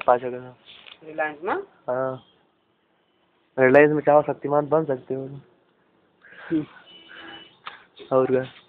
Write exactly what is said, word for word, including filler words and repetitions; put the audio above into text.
पाँच अगर। रिलायंस में? हाँ रिलायंस में चाहो शक्तिमान बन सकते हो। और क्या